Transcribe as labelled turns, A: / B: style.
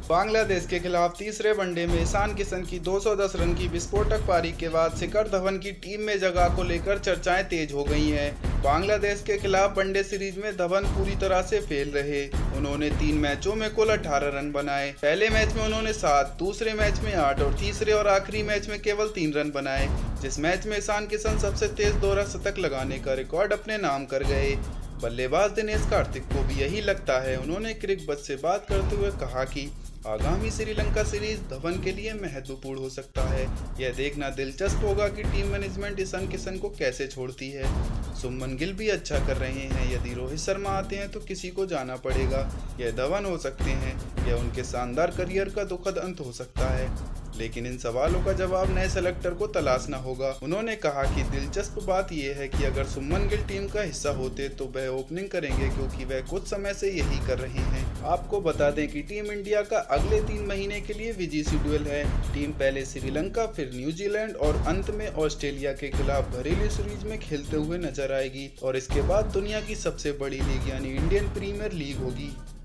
A: बांग्लादेश के खिलाफ तीसरे वनडे में ईशान किशन की 210 रन की विस्फोटक पारी के बाद शिखर धवन की टीम में जगह को लेकर चर्चाएं तेज हो गई हैं। बांग्लादेश के खिलाफ वनडे सीरीज में धवन पूरी तरह से फेल रहे। उन्होंने 3 मैचों में कुल 18 रन बनाए। पहले मैच में उन्होंने 7, दूसरे मैच में 8 और तीसरे और आखिरी मैच में केवल 3 रन बनाए, जिस मैच में ईशान किशन सबसे तेज दोहरा शतक लगाने का रिकॉर्ड अपने नाम कर गए। बल्लेबाज दिनेश कार्तिक को भी यही लगता है। उन्होंने क्रिकबज़ से बात करते हुए कहा कि आगामी श्रीलंका सीरीज धवन के लिए महत्वपूर्ण हो सकता है। यह देखना दिलचस्प होगा कि टीम मैनेजमेंट ईशान किशन को कैसे छोड़ती है। शुभमन गिल भी अच्छा कर रहे हैं। यदि रोहित शर्मा आते हैं तो किसी को जाना पड़ेगा। यह धवन हो सकते हैं। यह उनके शानदार करियर का दुखद अंत हो सकता है, लेकिन इन सवालों का जवाब नए सेलेक्टर को तलाशना होगा। उन्होंने कहा कि दिलचस्प बात यह है कि अगर शुभमन गिल टीम का हिस्सा होते तो वह ओपनिंग करेंगे, क्योंकि वह कुछ समय से यही कर रहे हैं। आपको बता दें कि टीम इंडिया का अगले 3 महीने के लिए बिजी शेड्यूल है। टीम पहले श्रीलंका, फिर न्यूजीलैंड और अंत में ऑस्ट्रेलिया के खिलाफ घरेलू सीरीज में खेलते हुए नजर आएगी और इसके बाद दुनिया की सबसे बड़ी लीग यानी इंडियन प्रीमियर लीग होगी।